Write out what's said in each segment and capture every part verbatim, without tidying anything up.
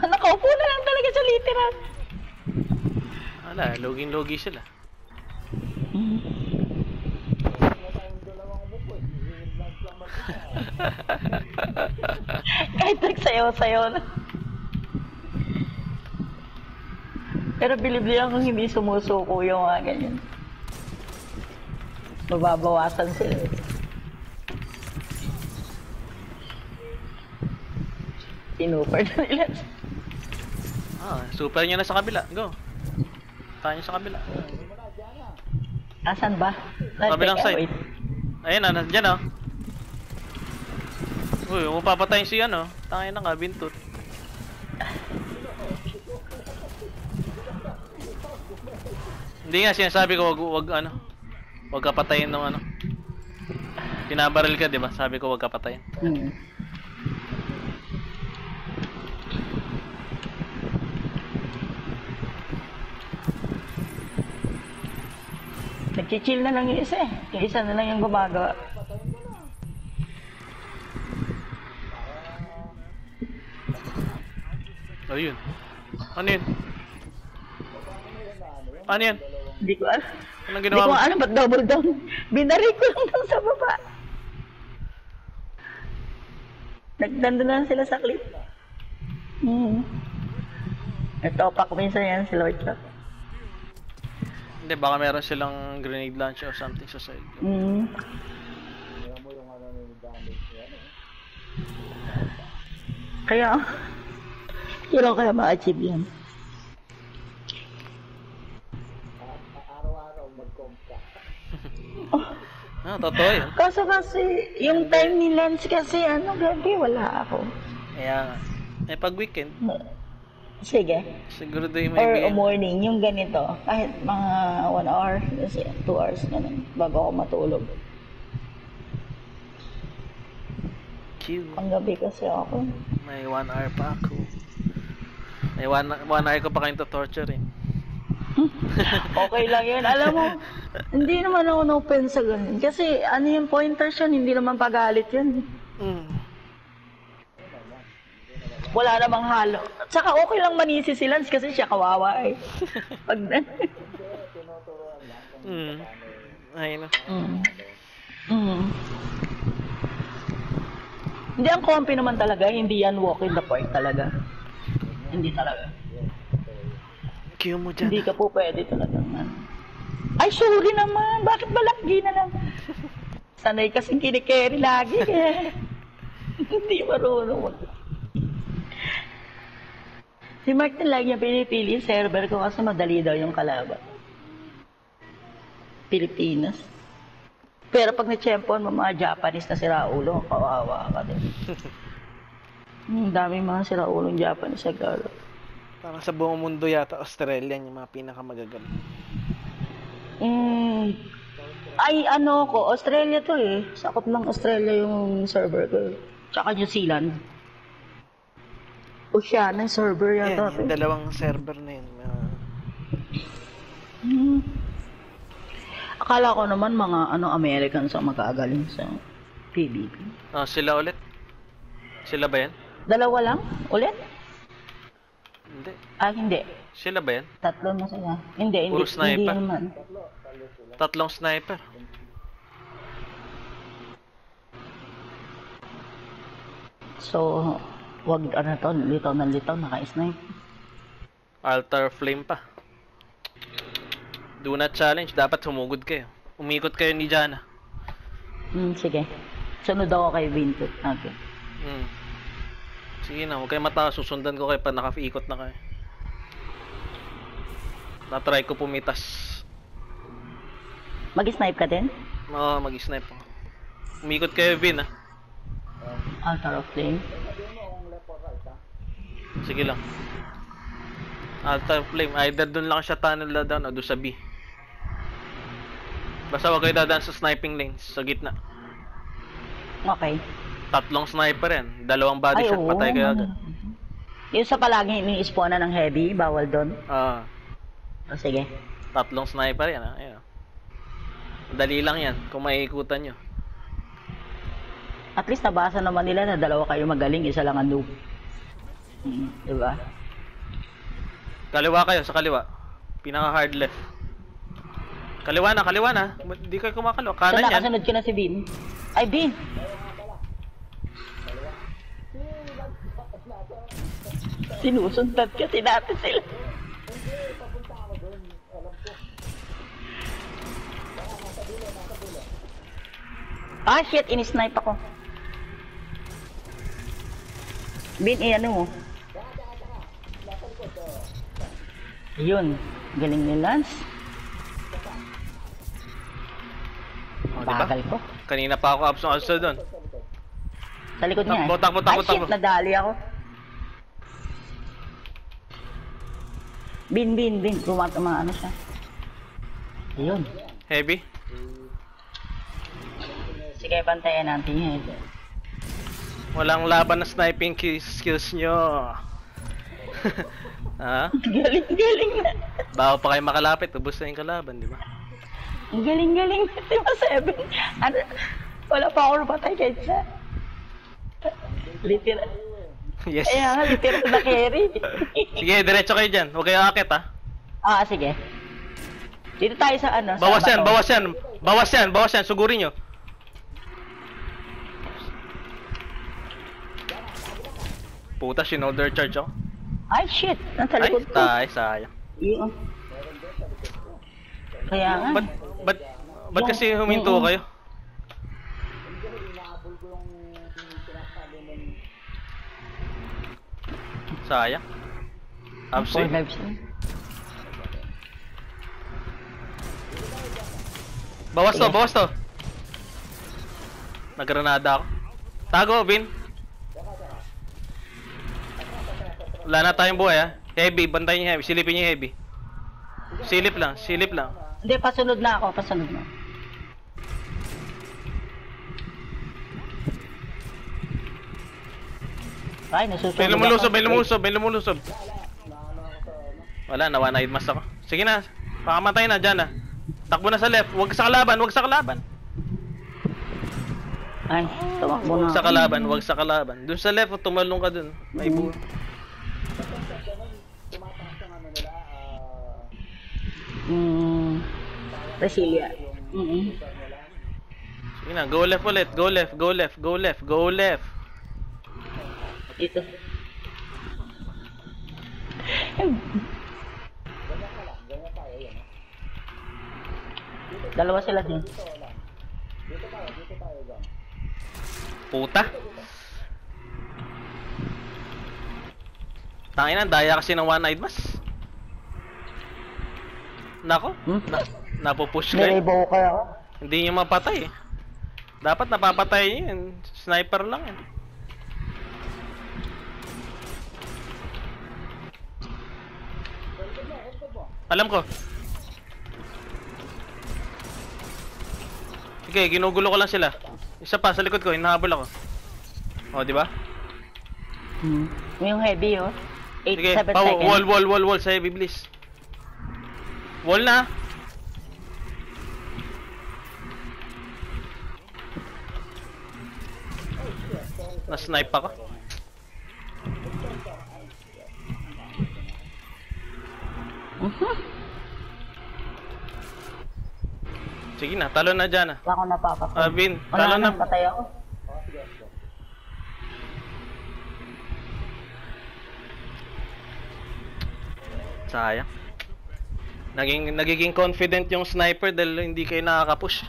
Nakaupo na lang talaga sa literal. Wala, loging-logi sila. Kahit nagsayaw-sayaw na. Pero bilib lang kung hindi sumusuko yung mga ganyan. Mababawasan sila. Sinuper na nila. Ah, super niya na sa kabila. Go. Tayo niya sa kabila. Asan ba? Kabilang Teka, side. wait. Ayun na, nandiyan oh. Uy, kung papatayin si ano, tangin na nga, bintot. Hindi nga, sinasabi ko, wag, wag ano, wag ka patayin ng ano. Pinabaril ka, di ba? Sabi ko, wag ka patayin. Hmm. Nagchichill na lang yung isa eh. Yung isa na lang yung gumagawa. Ayun. Ano yun? Ano yan? Hindi ko alam. Anong Hindi ginawa ko mo? alam ba't double down. Binarik ko lang down sa baba. Nagdando na lang sila sa clip. Hmm. Nagtopak minsan yan si Lloyd Chuck. Hindi, baka meron silang grenade launcher or something sa side. Hmm. Kaya, kailan kaya ma-achieve yan? Ah, totoo yun. Kaso kasi, yung time ni Lance kasi, ano, gabi, wala ako. Kaya nga. Eh, pag weekend, Sige. siguro doon yung Or may a morning, yung ganito. Kahit mga one hour, kasi two hours, ganun, bago ako matulog. Q. Ang gabi kasi ako. May one hour pa ako. May one, one hour ko pa kayong to-torture eh. Okay lang yun. Alam mo, hindi naman ako na-open sa ganun. Kasi ano yung pointers yun, hindi naman pagalit yun. Mm. Wala namang halo. Tsaka okay lang manisi si Lance kasi siya kawawa eh. Pag... Mm. Ay no. mm. Mm. Hindi, ang comfy naman talaga. Hindi yan walk in the park talaga. Hindi talaga. Q mo dyan. Hindi ka po pwede talaga. Ay, sorry naman. Bakit balakgi na lang? Sanay kasing kinikerry lagi eh. Hindi marunong. Si Martin lagi niya pinipili yung server ko kasi madali daw yung kalaban. Pilipinas. Pero pag na-champion mo mga Japanese na siraulo, kawawa ka din. Hmm, daming mga siraulong Japanese sa garo. Parang sa buong mundo yata, Australian yung mga pinakamagagaling. Hmm. Ay, ano ko, Australia to eh. Sakop ng Australia yung server ko. Tsaka New Zealand. Oceania yung server Yan, yata. yung dalawang server na yun. Uh, Hmm. Akala ko naman mga ano Americans ang magagaling sa P V P. oh, sila ulit? Sila ba yan? Dalawa lang? Ulit? Hindi. Ah, hindi. Sila ba yan? Tatlo na sila. Hindi, hindi. Puro sniper. Hindi naman. Tatlong sniper. So, wag ano to, litaw na litaw, naka-snipe. Altar flame pa. Do not challenge. Dapat sumugod kayo. Umikot kayo ni Jana. Hmm, sige. Sunod ako kay Vintot. Okay. Hmm. Sige na, huwag kayo matawa. Susundan ko kayo pa naka-ikot na kayo. Na-try ko pumitas. Mag-snipe ka din? Oo, mag-snipe ako. Umikot kayo, Vin, ah. Altar of Flame. Sige lang. Altar flame. Either dun lang siya tunnel na down o doon sa B. Basta huwag kayo dadaan sa sniping lanes. Sa gitna. Okay. Tatlong sniper yan. Dalawang body Ay, shot. oo. Patay kayo agad. Yung sa palagi ini-spawnan ng heavy, bawal doon. Ah. O, sige. Tatlong sniper yan, ah. Ayan. Dali lang yan. Kung maiikutan nyo. At least nabasa naman nila na dalawa kayo magaling, isa lang ang noob. Hmm, diba? Kaliwa kayo, sa kaliwa. Pinaka hard left. Kaliwa na, kaliwa na. Hindi kayo kumakalo. So, Kanan yan. nakasunod ko na si Bin. Ay, Bin! Sinusundan kasi natin sila. Ah, shit! Inisnipe ako. Bin, eh, ano mo? Ayun. Galing ni Lance. Oh, diba? Bagal ko. Kanina pa ako absent also doon. Sa likod niya. Takbo, takbo, takbo, Ay, shit! takbo. Nadali ako. Bin, bin, bin. Gumatama ano siya. Ayun. Heavy. Sige, pantayan natin yun. Walang laban na sniping ki- skills nyo. Ha? Galing, galing na. Bago pa kayo makalapit, ubos na yung kalaban, di ba? Ang galing-galing na. Diba, seven? Ano? Wala pa ako napatay kahit sa... Literal. Yes. Kaya nga, literal na carry. Sige, diretso kayo dyan. Huwag kayo akit, ha? Ah, sige. Dito tayo sa ano? sa Bawas yan, bato. bawas yan. Bawas yan, bawas yan. Sugurin nyo. Puta, shinolder charge ako. Ay, shit! Nasa Ay, likod ko. tay, sayang. Yun. Kaya nga. Ba't, ba't, ba't kasi huminto Oo. kayo? Sayang. Four Absent. lives na. Bawas to, Sige. bawas to. Nagranada ako. Tago, Vin. Wala na tayong buhay, ha. Heavy, bantayin niyo heavy. Silipin niyo heavy. Silip lang, silip lang. Hindi, pasunod na ako. Pasunod na. Ay, nasusunod May lumulusob, ako. may lumulusob, may lumulusob. Wala, nawanahid mas ako. Sige na, pakamatay na, dyan na. Takbo na sa left, huwag sa kalaban, huwag sa kalaban. Ay, tumakbo na. Huwag sa kalaban, huwag sa kalaban. Doon sa left, tumalong ka dun. May bu... Hmm. Brasilia. Mm-hmm. Sige na, go left ulit, go left, go left, go left, go left. Dito. Dalawa sila din. Puta. Tangin na, daya kasi ng one-eyed mas. Nako, Hmm? na, napupush kayo. Nire-bow kayo ako. Hindi nyo mapatay eh. Dapat napapatay nyo yun. Sniper lang yan. Alam ko. Sige, ginugulo ko lang sila. Isa pa sa likod ko, hinahabol ako. O, di ba? Hmm. Yung heavy, oh. eight, Sige, seven pa seconds. wall, wall, wall, wall sa heavy, please. Wall na. Na-snipe ako. Mhm. Sige na, talo na dyan ah. Wala akong napapakot. Ah, Vin, Wala talo na, na. patay ako. Sayang. Naging, nagiging confident yung sniper dahil hindi kayo nakaka-push.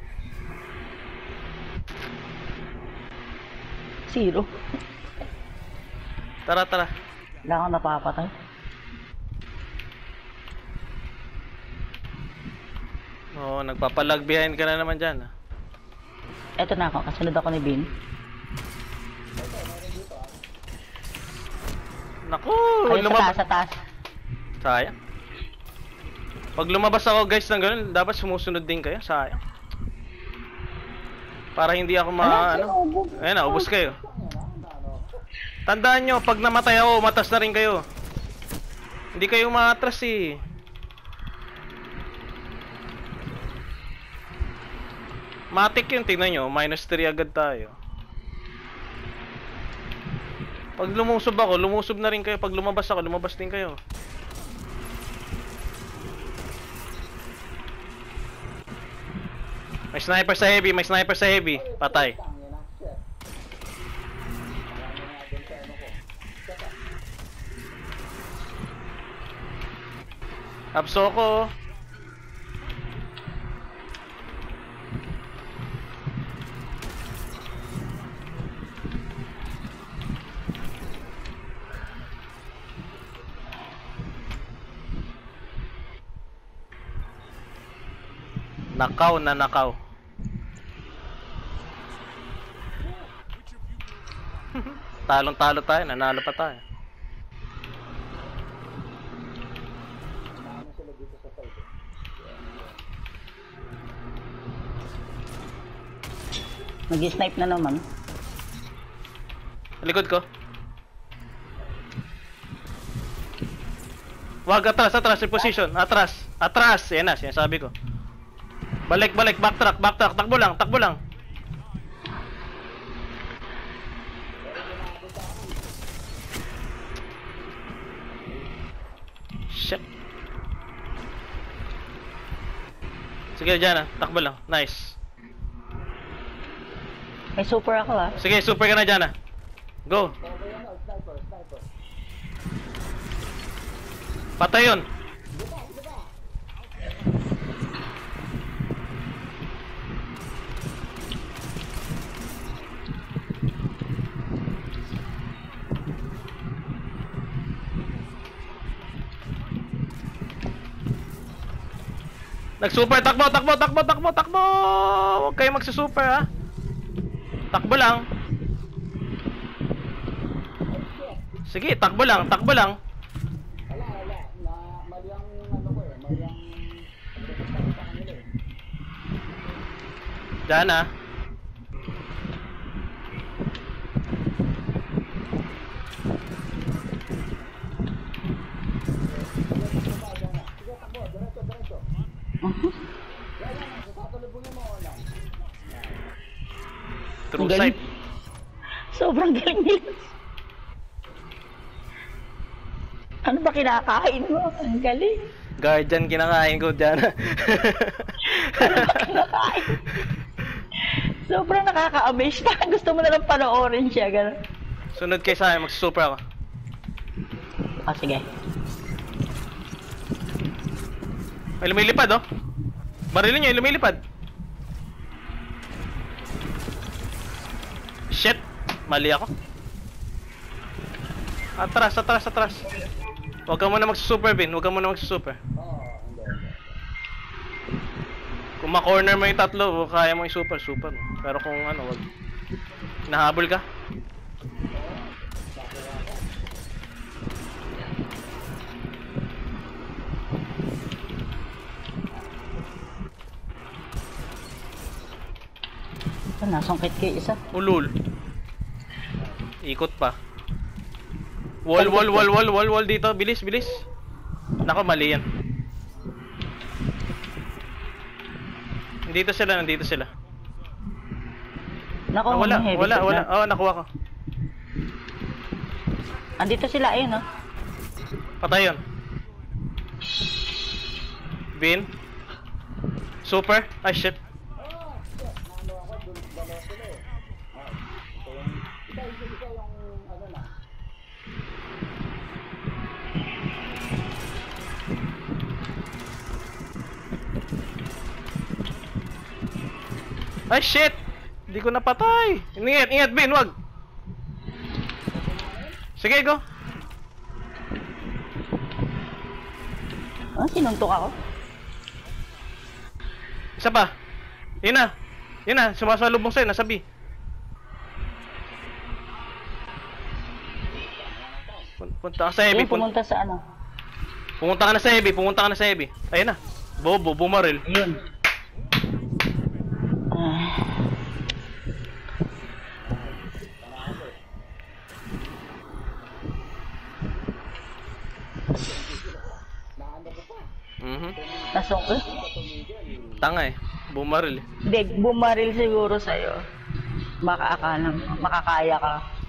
Zero. Tara, tara. Wala akong napapatay. Oo, nagpapalag behind ka na naman dyan ah. Eto na ako, kasunod ako ni Bin. Naku, Ayun sa taas, lumabas. sa taas. Sayang. Pag lumabas ako guys ng ganun, dapat sumusunod din kayo. Sayang. Para hindi ako ma... Ala, ano. sinubog. Ayun na, ubos kayo. Tandaan nyo, pag namatay ako, matas na rin kayo. Hindi kayo maatras eh. Matik yun, tingnan nyo. minus three agad tayo. Pag lumusob ako, lumusob na rin kayo. Pag lumabas ako, lumabas din kayo. May sniper sa heavy, may sniper sa heavy. Patay. Abso ko. Nakaw na nakaw. Talong-talo tayo, nanalo pa tayo. Nag-snipe na naman. Likod ko. Wag, atras, atras, reposition. Atras, atras. Yan na, sinasabi ko. Balik, balik, backtrack, backtrack. Takbo lang, takbo lang. Shit. Sige, dyan ah. Takbo lang. Nice. May super ako ah. Sige, super ka na dyan ah. Go. Patay yun. Nag-super, takbo, takbo, takbo, takbo, takbo. Huwag kayo magsusuper ha. Takbo lang. Sige, takbo lang, takbo lang. Wala, wala. Na, mali ang ano ko eh. Mali ang pagkakasama sa kanila eh. Diyan ah. Sige, takbo. Diretso, diretso. Yan lang. Tatulubungin mo lang. True Ang galing. sight. Sobrang galing nila. Ano ba kinakain mo? Ang galing. Guardian kinakain ko dyan. Ano ba kinakain? Sobrang nakaka-amaze. Parang gusto mo na lang panoorin siya. Ganun. Sunod kayo sa akin, magsusuper ako. Ah, sige. May lumilipad oh. Barilin nyo, yung lumilipad. Shit! Mali ako. Atras, atras, atras. Huwag ka muna magsusuper, Vin. Huwag ka muna magsusuper. Oo, hindi, hindi. Kung ma-corner mo yung tatlo, kaya mo yung super, super. Pero kung ano, wag. Nahabol ka. Ah, nasungkit kay isa. Ulul. Ikot pa. Wall, wall, wall, wall, wall, wall dito. Bilis, bilis. Nako, mali yan. Nandito sila, nandito sila. Nako, Ah, wala, may heavy wala, shot wala. na. Oh, nakuha ko. Andito sila, ayun oh. Patay yun. Vin. Super. Ay, shit. Ano ako, dun, dalawa sila eh. Ah, ito yung, isa, isa, isa yung, ano na. Ay, shit! Hindi ko napatay. Ingat, ingat, Vin, wag. Sige, go. Ah, sinuntok ako. Isa pa. Yun na. Yun na, sumasalubong sa'yo, nasa B. Pun- Punta ka sa heavy. Ayun, Pun- pumunta sa ano. pumunta ka na sa heavy, pumunta ka na sa heavy. Ayun na. Bobo, bumaril. Ayun. Ah. Naano ko pa. Mhm. Nasungkit. Tanga eh. Bumaril eh. Hindi, bumaril siguro sa'yo. Baka akala mo, makakaya ka.